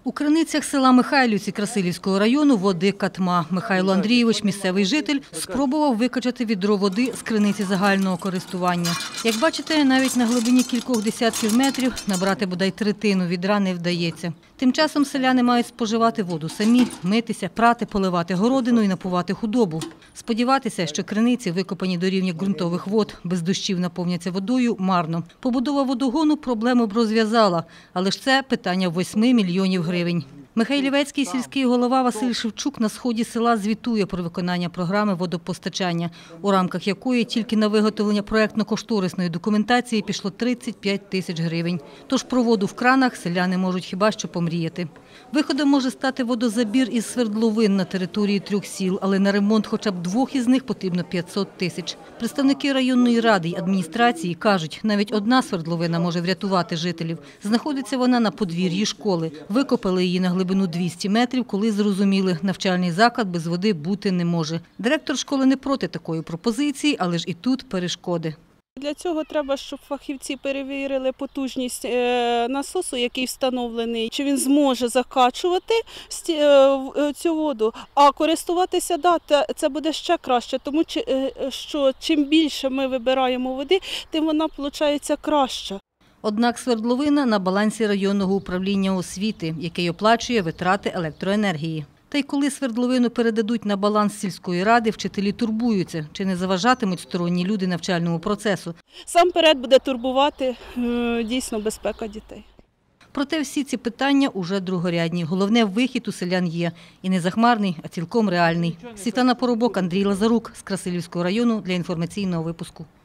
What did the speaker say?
У криницях села Михайлівці Красилівського району води катма. Михайло Андрійович, місцевий житель, спробував викачати відро води з криниці загального користування. Як бачите, навіть на глибині кількох десятків метрів набрати бодай третину відра не вдається. Тим часом селяни мають споживати воду самі, митися, прати, поливати городину і напувати худобу. Сподіватися, що криниці, викопані до рівня ґрунтових вод, без дощів наповняться водою – марно. Побудова водогону проблему б розв'язала, але ж це питання 8 мільйонів гривень. Михайлівецький сільський голова Василь Шевчук на сході села звітує про виконання програми водопостачання, у рамках якої тільки на виготовлення проєктно-кошторисної документації пішло 35 тисяч гривень. Тож про воду в кранах селяни можуть хіба що помріяти. Виходом може стати водозабір із свердловин на території 3 сіл, але на ремонт хоча б 2 із них потрібно 500 тисяч. Представники районної ради й адміністрації кажуть, навіть одна свердловина може врятувати жителів. Знаходиться вона на подвір'ї школи. Викопали її на глибину 200 метрів, коли зрозуміли, навчальний заклад без води бути не може. Директор школи не проти такої пропозиції, але ж і тут перешкоди. Для цього треба, щоб фахівці перевірили потужність насосу, який встановлений, чи він зможе закачувати цю воду, а користуватися, це буде ще краще, тому що чим більше ми вибираємо води, тим вона виходить краща. Однак свердловина на балансі районного управління освіти, який оплачує витрати електроенергії. Та й коли свердловину передадуть на баланс сільської ради, вчителі турбуються, чи не заважатимуть сторонні люди навчальному процесу. Сам-перед буде турбувати дійсно безпека дітей. Проте всі ці питання уже другорядні. Головне, вихід у селян є. І не захмарний, а цілком реальний. Світлана Поробок, Андрій Лазарук з Красилівського району для інформаційного випуску.